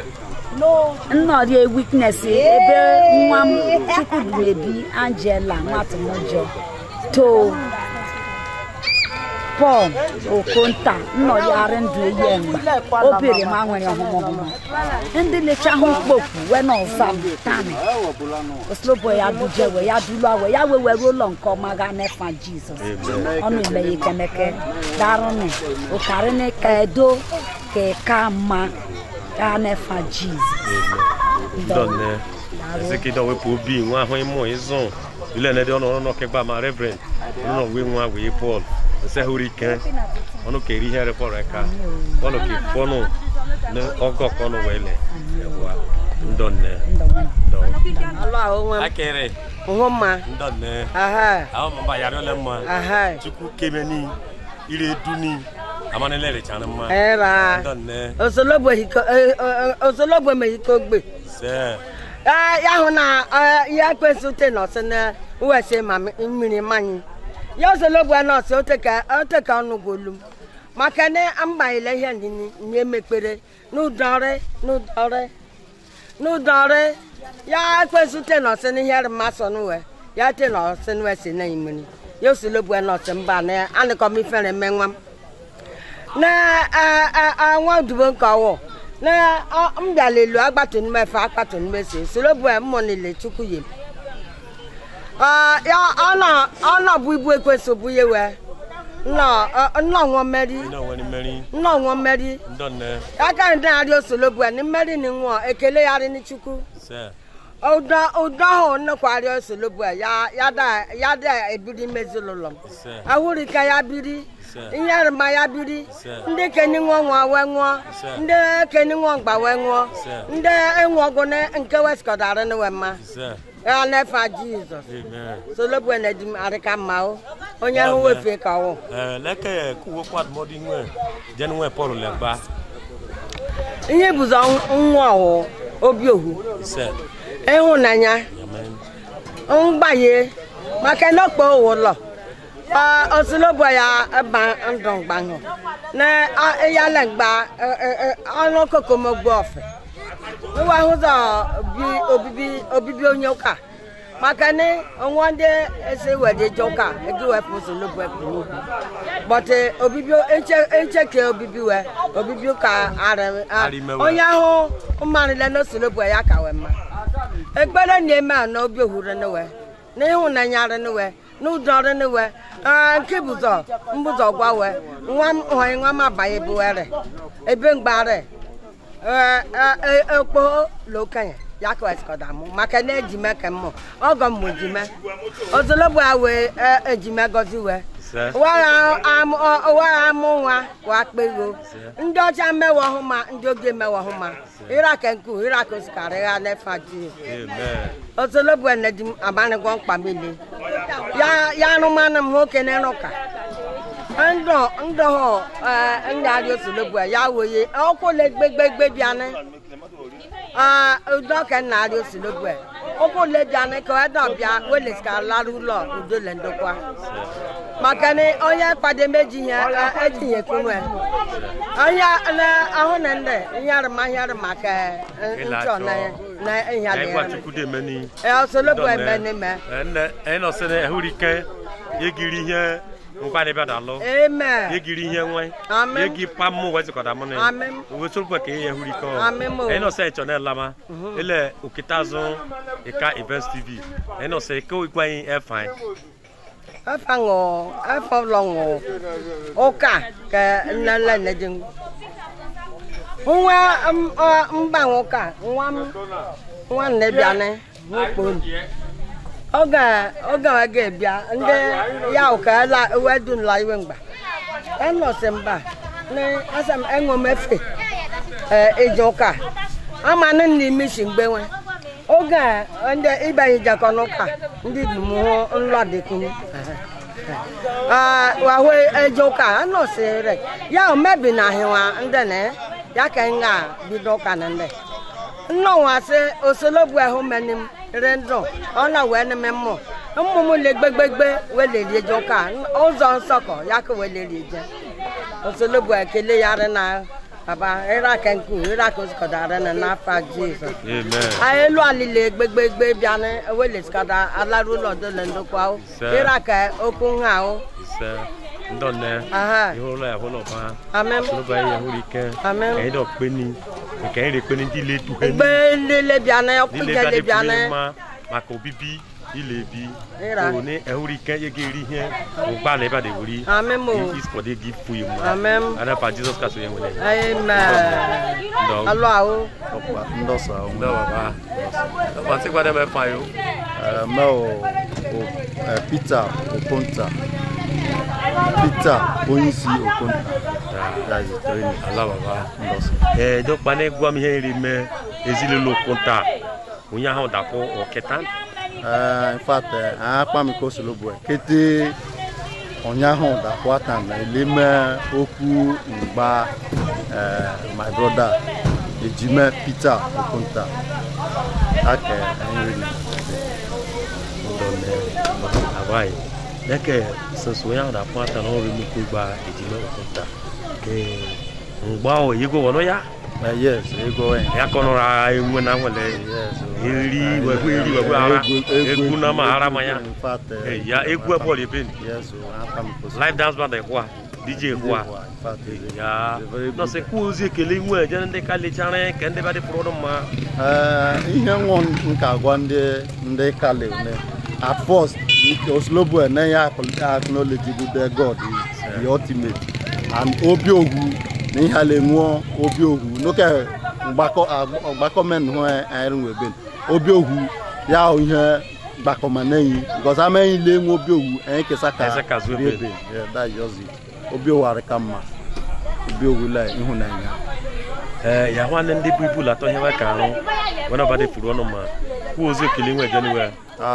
nnọdụ witness ebe nwa m Chukwudumebi Angela Nwatụmụjọ Paul Okonta nọ yare ndụ eyi mgba obere ma nwere ọhụmọhụmọ ndị lecha hụ mkpofu wee na ọzam tani oslobo ya duje we ya dulu we ya wewere ụlọ nke ọma ga nefa Jizọs ọnụ ime ya kemeke darụnụ ụkarịnị ka edo ka ka mma ga nefa Jizọs ndọnne ezekida wepụ obi nwa ahụ ịmụ ịzụ ile na dị ọnụ kegba ma reverend ọnụ we nwa wee Paul se hurike ọnụ keri ihe report eka ọnụ ke fọnụ na ọgọ kọnụ wele ewa ndọnne Allah akere Uhoma ndọnne aha ahụ mba ya rịọle mma aha chukwu kemeni ire duni amanele rechana mma era ndọnne osologbo mehiko gbe se ya hụ na ya kwesịte nọsị na uwese ma mmiri mmanya ya osologbo nọsị oteka ọnụ golum maka na mba ile ihe ndị nye mekpere n'ụdọrị ya kwesịte nọsị na ihe mmasọ n'uwe ya te nọsị n'uwese na mmiri ya osologbo nọsị mba na anịkọm ifere menwa m na nwa dubo nke ọwụ na mbialelu agbatu nmefe akpatu nmese solobu mmụ nile chukwu yem ya ọnọ bụ ibu ekweso bụ yewe nnọọ mmeri aka ndị na-arị osolobu ni mmeri ni nwụọ ekele ya rị chukwu ụdọ ahụ nnekwarị osolobu ya da ebiri mezilụlọ ahụrụ ka ya biri ihe rịma ya biri ndị keni nwa nwa wee ṅụọ ndị keni nwa mgba wee ṅụọ ndị enwe ọgụ nke weskọdara n'we mma ya nefa Jizọs sologbu na-edi arịka mma o onye ahụ wefie ka ọwụ leke kuwo kwad modi nwe jen nwe Paul legba ihe bụzọ nwa ọwụ obi ohu ịhụnanya mgbaye maka na okpo ụlọ osologbo ya ba ndụ mgbanụ na ya legba ọnụ kokomogbo ofe nwa ụzọ obibi onye ụka maka na onwe ndị ese wede je ụka ego wepụ osologbo ekwu bọtụ obibi echeke obibi ụka onye ahụ mmarịla n'osologbo ya ka wee mma ekpere na-eme a na obi ohuru n'uwe na ịhụnanya arị n'uwe n'ụdọrị n'uwe nke mbụzọ gwawe nwa m abaghị bụwere ebe mgbari ekpo lokenye ya ka wesikọda mụ maka na ejime ka mmụ ọgọ mmụ ejime osologbo a wee ejime gozi wee wara amụ nwa wakpego ndị ọcha mmewe ọhụma ndị oge mewe ọhụma ịraka nku ịraka osikara ya nefa ji osologbo enedim abanịgwọ mkpamili ya anụmanụ m nwoke na ịrụka ndụ hụ ndị arị osologbo ya weye ọkwụle gbegbe bịanị udoke na arị osologbo ọkwụle bịanị ka edọbịa welesikara lara ụlọ udole ndokwa maka na onye kwado meji ihe ejighị kunwe onye ahụ na ndị ihe arụma ka nchọ na ihe adịghị osologbo emeni me ịnọsịrị ehurike yegiri ihe nkwani bịa dalụ yegiri ihe nwe yegi pamụ wezikọda mụ na wesologbo ka ihe ehurike ịnọsị ịchọ na elama ele okita azụ ịka Events TV ịnọsị ike ikwe anyị efanye afọlọngọ ụka ka nnala nedin nwa mgbanwe ụka nwa nnebianị n'okponu oge ga-ebịa ndị ya ụka wedu nla iwe mgba enọsị mba na asam enwe mefe eji ụka amanụ n'ime isi mgbenwe oge ndị ịbanye jakọ n'ụka ndị dumuhu nlọdịkunu wahwe eje ụka anọsịrị ya omebi na ahịwa ndị na ya ka nga bido ụka na ndị nnọnwa sị osologbo ahụ meni m re ndụ ọ na wee neme mmụ m le gbegbe welere eje ụka ụzọ nsọkọ ya ka welere eje osologbo ekele ya rị na Baba, iraka nku, iraka osikọdara na n'afọ Jizọs. Amen. Elu alile gbegbe bịanị wele sikọda alarụ ụlọ dole ndokwa o. Iraka okwu nha o. ndonne aha iholo ya hono ba amen so ba ya hurike amen e do peni ke re peni di le tu he gbe le biana yo ku je le biana ma ko bibi ile bi o ni e hurike ye ge ri here o gba le ba de wuri amen mo is for the give for you amen ana pa Jesus Christ yen wele amen alo awo ndo sa ndo baba ba ti gba de me fa yo Peter Okonta Peter Oyinsi Okonta that is training Allah baba do pa ne gwa mi he ri me ezile lo Okonta onya ha da ko o ketan in fact pa mi ko solo boy kete onya ha da ko atan na ile me oku ngba my brother Ejime Peter Okonta ake really abai leke so ya da pata no ri mu ku gba Ejime Okonta ke ngba o yigo wono ya yes ego ya kono ra enwe na nwele yes eri we ara egu na ma ara ma ya ya egu e ball eben yes live dance band e kwa DJ kwa ya no se ku ozi ekele nwe je ndị ka lechare ke ndị ba dị program ma ihe nwo nka gwa ndị ka le ne at first Oslobo na ya acknowledge the God is the ultimate and obiogu ni hale nwo obiogu no ke gbako men ho iron we ben obiogu ya ihe gbako maneyi because amen le nwo obiogu en ke saka yeah that just it obiogu arekama obiogu la ihunanya ya hwane ndị people ato hewa ka arụ wana ba de furu ono ma ku ozi ekele nwe je ni we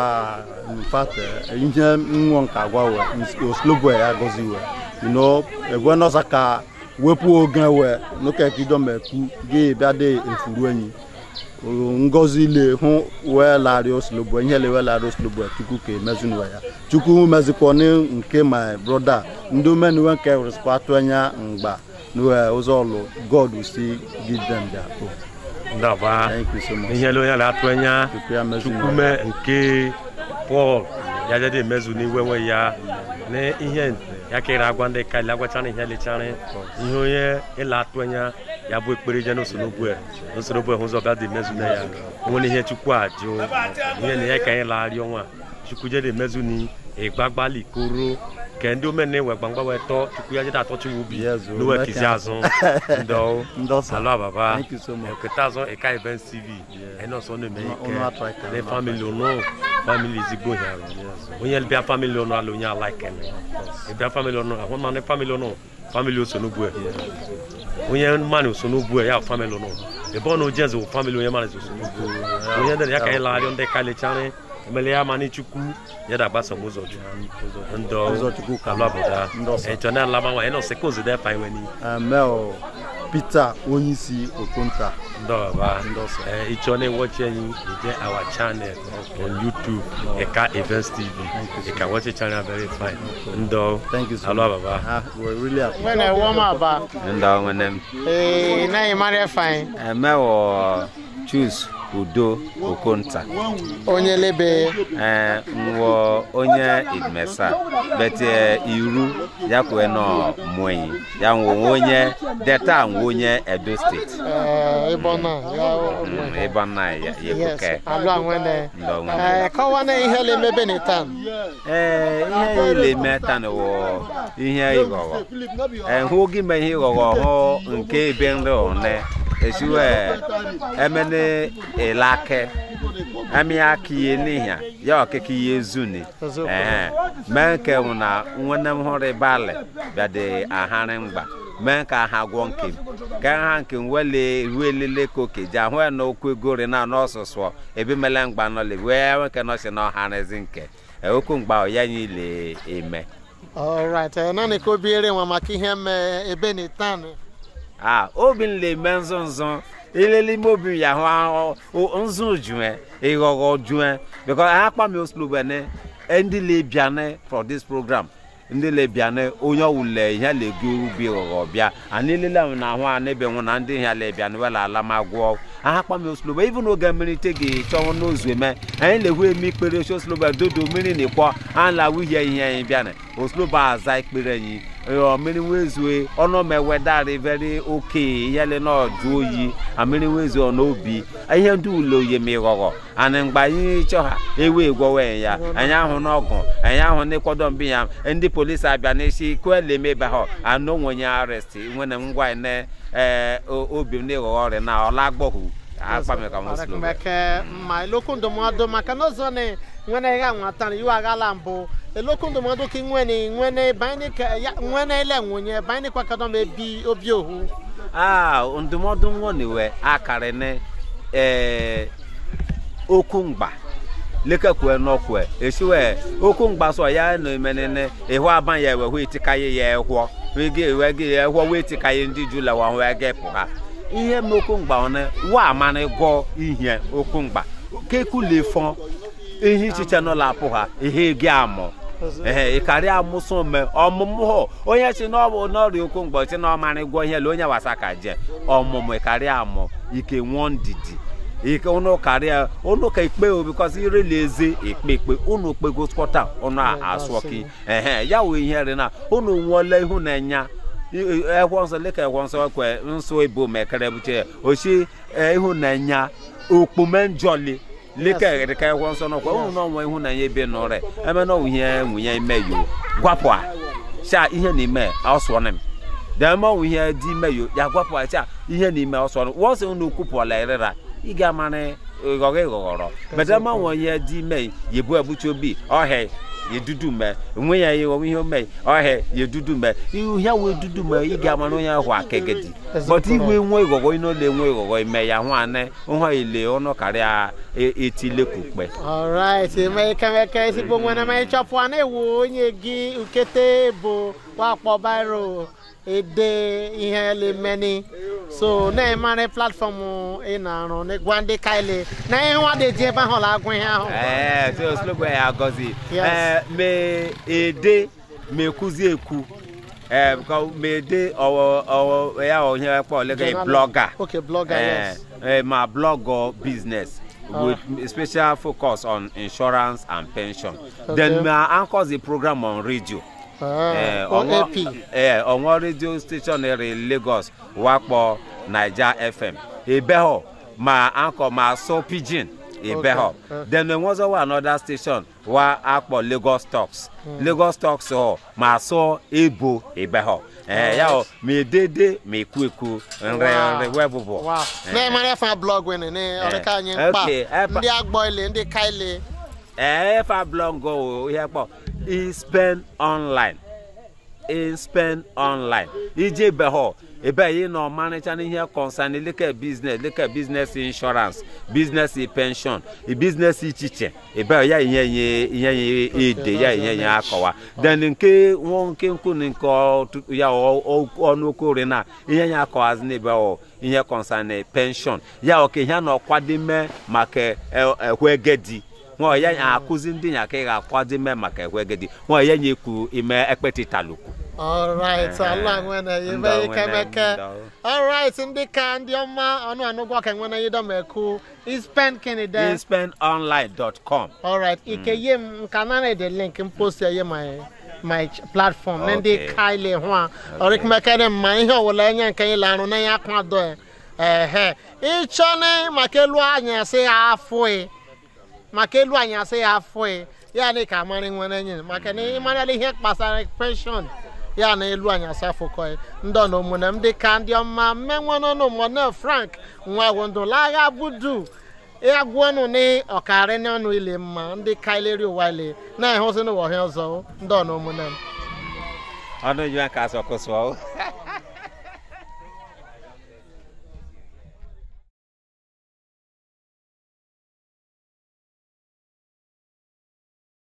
in fact ihe nwo nka gwa we Oslobo ya gozi we you know egwe no saka wepu ogan we no ke kido meku ge bia de efuru anyi ngozi le hu we lari Oslobo ihe le we lari Oslobo tuku ke mezunu ya tuku meziko ni nke my brother ndo men we ke respect anya ngba no ozolo God will still give them their hope. Ndaba ihe lo ya la atwanya tukume nke Paul ya jade mezuni wewe ya ne ihe ya kira agwa ndị ka lagwa chane ihe le chane ihe onye ila atwanya ya bụ ekpere je no sorobo hu zo ga de mezuni ya woni ihe chukwu aju ihe ne ya ka ila ari onwa chukwu je de mezuni igbagbali koro kendo mene we gbangba we to chukwu ya jada to chu bi no we kizi azun ndo sala baba thank you so much oketazon e kai ben CV e no so no me ke le family no family zigbo here onye le bia family no alonya like me e bia family no won man family no family so no bu onye man so no bu ya family no e bon no jenzo family onye man so no bu onye de ya kai la ari onde kale chane Melia mani chuku ya da basa mozo ndo chuku kala boda e tona la ma eno se cause there fine weni mel Peter Oyinsi Okonta ndo ba e chone watch yin je our channel on YouTube Eka Events TV you can watch the channel very fine ndo thank you so much baba we really appreciate when I warm up ndo ngene na imare fine mewo choose Udo Okonta onye lebe nwo onye Idmesa but iru yakwe no mwenyi ya nwo onye data nwo onye Edo State ibona ya yekuke alo anwene kawana ihe le mebe ni tan ihe le metan wo ihe igogo hu gi me ihe igogo ho nke benro ne esiwe emene elake amiaki nihia ya okeki yezuni menke una wonam hore bale bade ahare ngba menka ha gwonke ka ha nke wele ruelele koke ja ho na okwegore na no soso ebe melengba no le we ke no se no hanezi nke okungba ya nyi le eme all right na ne ko biere wa makihe me ebe ni tan obin le menzonzon ileli mobi ya ho onzun juwe igogo juwe because akpa me Oslobo ne endi le biane for this program ndị le bịa na onye ọwụle ihe le-egi ubi ghọghọ bịa anịlele na ahụ a n'ebe nwụ na ndị ihe le bịa na wela ala ma gwọ aha kpam oslobo even n'oge mmiri te gị chọnwụ n'ozu eme anyị le-ehu eme ikpere ochi oslobo dodo mmiri na ịkpọ a la wuhie ihe anyị bịa na oslobo aza ikpere anyị mmiri wezue ọnụ mewedari very okay ihe le na ọjụ oyi mmiri wezuo n'obi ihe ndị ụlọ oyi ma ịghọghọ anyị mgbe anyị chọ ha ewe egwowe ya anyị ahụ n'ọgụ anyị ahụ n'ịkwado mbi ya ndị polisi abịa n'isi kwele emebe ha anụ nwenye arrest nwere ngwa na obi m n'ịghọghọ ọrịa na ọla agbọghọ akpameka muslim ma elokwu ndụmọdụ maka n'ụzọ na nwere ya nwata iwu aghala mbụ elokwu ndụmọdụ ka nwene ele nwunye banyere kwakọdọ m ebi obi ohu ndụmọdụ nwoniwe akarị na okwu mgba lekekwe n'okwe esiwe okwu mgba so ya na emenene ihu aban ya ewe itikaye ya ehwo wege ehwo we itikaye ndị jula wa wege pụha ihe m okwu mgba one wa amana go ihe okwu mgba keku le fon ihe chiche no la pụha ihe gi amọ ikari amuso me ọmụmụ ho onye chi no bụ n'ọrịa okwu mgba chi na ọmana go ihe le onye wasaka je ọmụmụ ikari amọ ike won didi ike unu karịa unu ka ikpe o because ire leze ikpe unu kpego skọta unu asụọki ya wee ihe rena unu nwole ihu na nya ehwonso leka ehwonso kwe nso ebo mekere buche oshi ihu na nya okpomenjoli leka ereka ehwonso no kwa unu no nwe ihu na nya ebe no re eme no ihe nwunye imeyo gwapo a sha ihe na ime asụọ nem demo ihe di meyo ya gwapo a sha ihe na ime asụọ wo se unu kupola erera iga mane gogoro bedama wonye di me yebu abucho bi ohe yedudu me nwe ya ye wo ihe me ohe yedudu me ihu ya we dudu me iga mane ya hwa kegedi but iwe nwe gogo ino le nwe gogo me ya hwa ne ho ile ono karia etile kukpe all right me kemeke si bo nwena me chopo na ewo onye gi ukete bo wa kpo bairo ede ihe le meni so na mane platform ina ro ne gwande kaile na ihe wa de je ba ho la gwen ha ho so slow boy agozi me ede me kuzi eku because me de o ya o here po like a blogger okay blogger yes my blog business with special focus on insurance and pension then my anchors the program on radio on radio station in Lagos Wakpo Niger FM Ebeho ma anchor ma so pigeon Ebeho then there was another station wa Akpo Lagos Talks so ma so Ebo Ebeho ya me dede me kueku nre webobo na mara fa blog we ne oreka anyi pa ndi agbo ile ndi kaile fa blog go here po Spend online ije beho ebe yi no manager here concern like business insurance business pension business chiche ebe ya ihe ede ya akọwa then nke won nke nku nko ya onu okore na ihe ya akọwa az ne be ihe concern pension ya oke ihe na okwadime maka ehwegedi nwa ya akuzi ndị nya ka ga-akwado me maka ehwegedi nwa ya nyeku ime ekpeti taluku all right Allah nwena yebe kemeke all right ndị ka ndị ọma ọnụ anụgwa ka nwena yido meku spendonline.com all right ike yem nka na the link post ya my platform ndị kaile ho orik mekere ma ihe owole anya nke ile arụ na ya kwado ịchọne makelu anya sị afọ makelu anya sị afọ ya ni ka mari nwere nyi maka na ịmara ihe kpasara pension ya na elu anya safoko ndo no mu na ndị ka ndị ọma menwono no mo na Frank nwa wondo laga budu ya gwonu ni okare ni onu ile mma ndị ka ileri wale na ehose no wo he ozo ndo no mu na anu ju aka so ko so